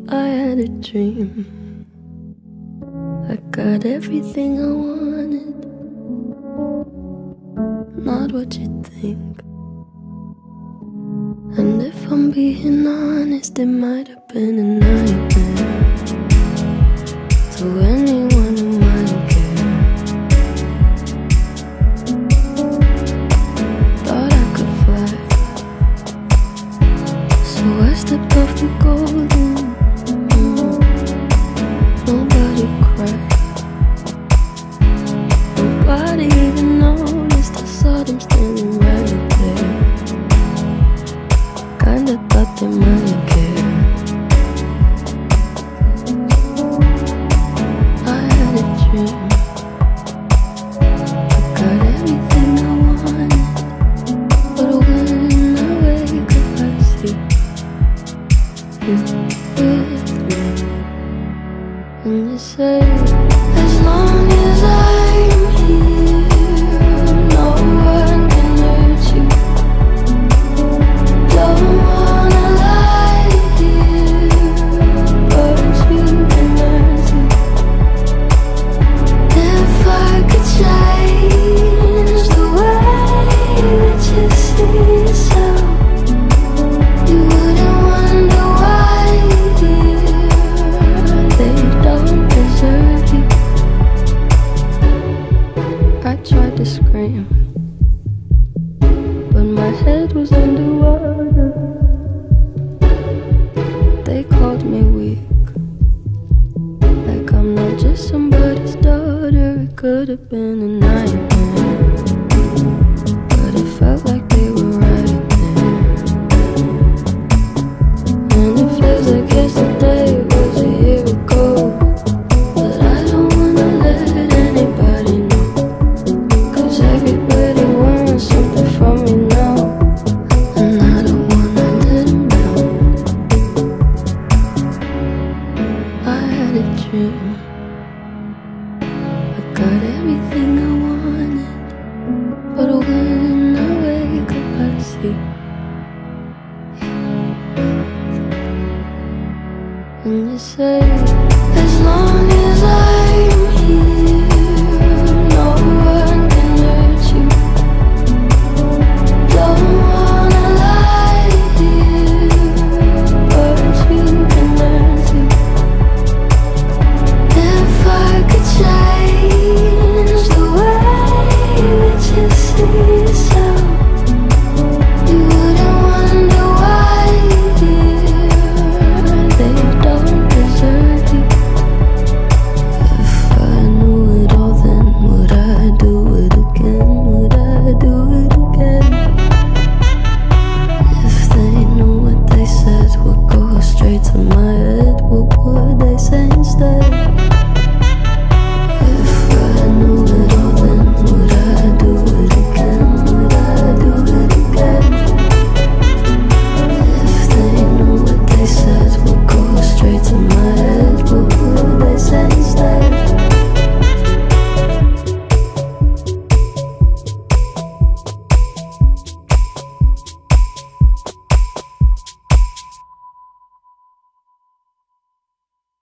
I had a dream. I got everything I wanted, not what you think. And if I'm being honest, it might have been a nightmare to anyone who might care. Thought I could fly, so I stepped off the golden. Nobody cried, nobody even noticed. I saw them standing right there. Kinda thought they might care. I had a dream. I got everything I wanted, but when I wake up I see you with me. And you say, as long as I'm here, no one can hurt you. Don't wanna lie here, but you can learn to. If I could change the way that you see yourself, you wouldn't wonder why they don't deserve you. I tried to scream, but my head was underwater. They called me weak, like I'm not just somebody's daughter. It could have been a nightmare, but it felt like they were right there. And it feels like yesterday was a year ago, but I don't wanna let anybody know, 'cause everybody wants something from me now, and I don't wanna let them down. I had a dream. I got everything I wanted, but when I wake up I see you. And you say,